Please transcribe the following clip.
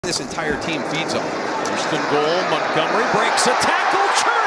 This entire team feeds off. First and goal, Montgomery breaks a tackle.